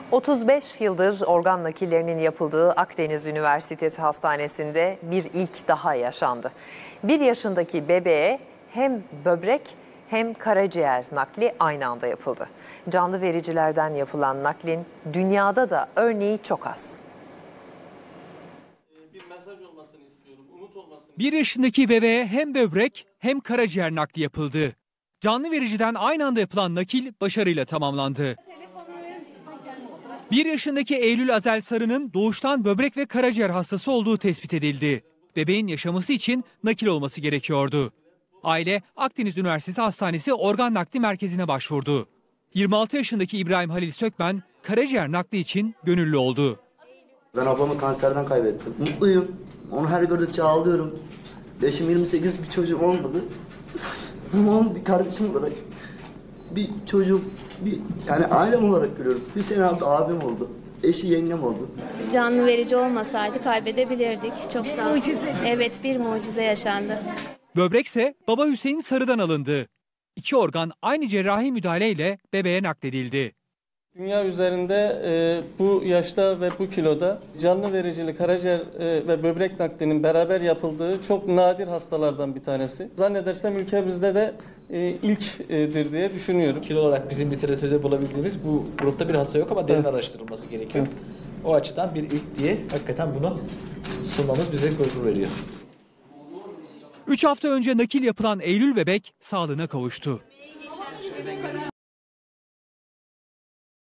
35 yıldır organ nakillerinin yapıldığı Akdeniz Üniversitesi Hastanesi'nde bir ilk daha yaşandı. 1 yaşındaki bebeğe hem böbrek hem karaciğer nakli aynı anda yapıldı. Canlı vericilerden yapılan naklin dünyada da örneği çok az. Bir mesaj olmasını istiyorum, umut olmasını. 1 yaşındaki bebeğe hem böbrek hem karaciğer nakli yapıldı. Canlı vericiden aynı anda yapılan nakil başarıyla tamamlandı. 1 yaşındaki Eylül Azel Sarı'nın doğuştan böbrek ve karaciğer hastası olduğu tespit edildi. Bebeğin yaşaması için nakil olması gerekiyordu. Aile Akdeniz Üniversitesi Hastanesi Organ Nakli Merkezi'ne başvurdu. 26 yaşındaki İbrahim Halil Sökmen karaciğer nakli için gönüllü oldu. Ben ablamı kanserden kaybettim. Mutluyum. Onu her gördükçe ağlıyorum. Yaşım 28, bir çocuğum olmadı. Ama onu bir kardeşim olarak, bir çocuğum, yani ailem olarak görüyorum. Hüseyin abi abim oldu. Eşi yengem oldu. Canlı verici olmasaydı kaybedebilirdik. Çok sağ olun. Evet, bir mucize yaşandı. Böbrekse baba Hüseyin Sarı'dan alındı. 2 organ aynı cerrahi müdahaleyle bebeğe nakledildi. Dünya üzerinde bu yaşta ve bu kiloda canlı vericili karaciğer ve böbrek naklinin beraber yapıldığı çok nadir hastalardan bir tanesi. Zannedersem ülkemizde de ilktir diye düşünüyorum. Kilo olarak bizim literatürde bulabildiğimiz bu grupta bir hasta yok ama derin araştırılması gerekiyor. O açıdan bir ilk diye hakikaten bunu sunmamız bize gurur veriyor. 3 hafta önce nakil yapılan Eylül bebek sağlığına kavuştu.